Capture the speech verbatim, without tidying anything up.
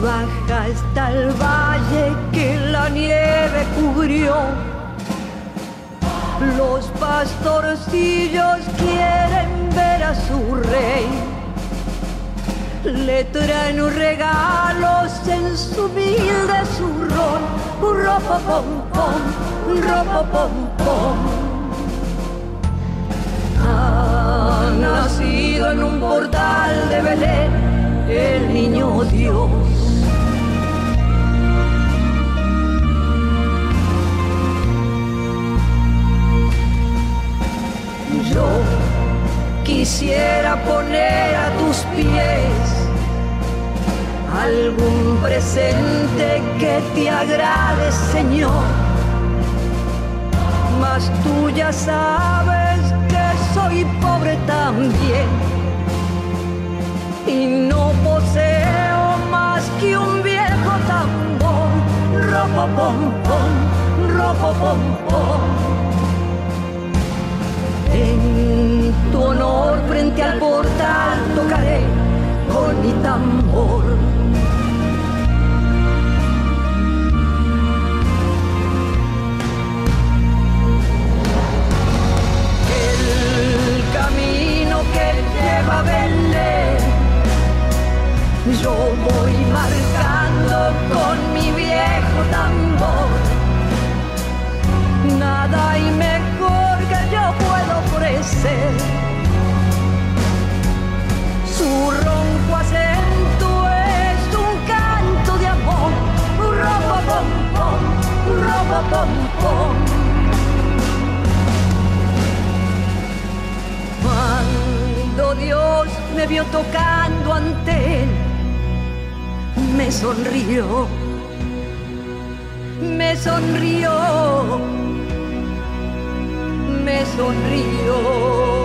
baja está el valle que la nieve cubrió. Los pastorcillos quieren ver a su rey. Le traen regalos en su humilde zurrón. Ropa pom pom, ropa pom pom. Ha nacido en un portal de Belén el niño Dios. Yo quisiera poner a tus pies algún presente que te agrade, Señor, mas tú ya sabes que soy pobre también y no poseo más que un viejo tambor. Ropo pom pom, ropo pom pom. En tu honor frente al portal tocaré con mi tambor. El camino que lleva a Belén yo voy marcando con mi viejo tambor. Nada hay mejor que yo puedo ofrecer. Su ronco acento es un canto de amor. Ropa pom pom, ropa pom pom. Cuando Dios me vio tocando ante él, me sonrió, me sonrió, me sonrió.